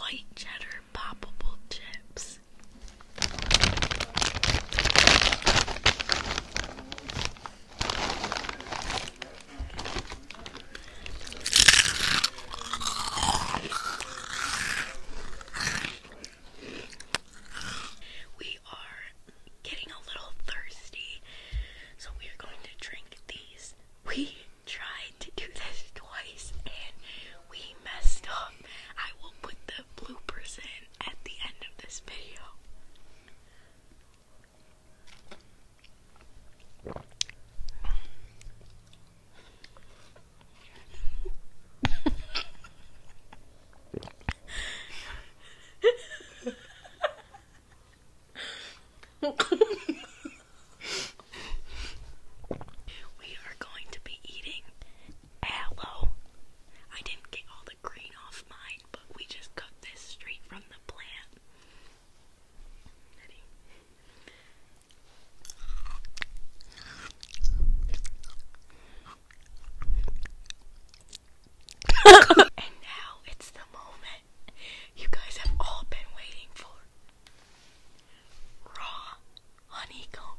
white cheddar poppable chips. We are getting a little thirsty, so we are going to drink these. We tried to do this twice and we messed up. I will put the bloopers in at the end of this video. We are going to be eating aloe. I didn't get all the green off mine, but we just cut this straight from the plant. Ready? And now it's the moment you guys have all been waiting for. Raw honeycomb.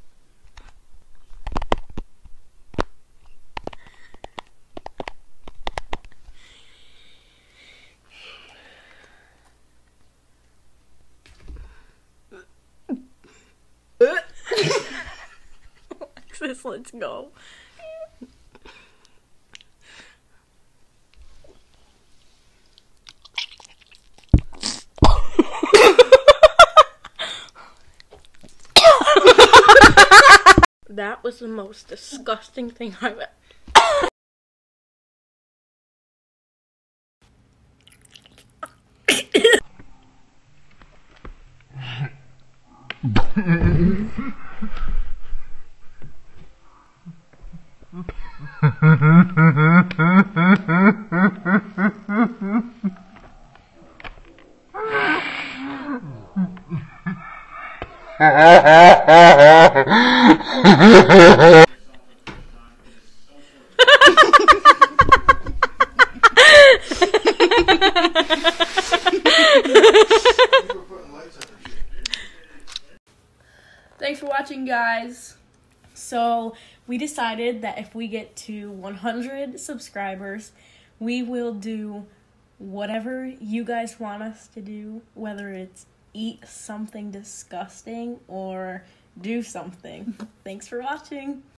Alexis, let's go. That was the most disgusting thing I've ever. Thanks for watching, guys. So we decided that if we get to 100 subscribers, we will do whatever you guys want us to do, whether it's eat something disgusting or do something. Thanks for watching.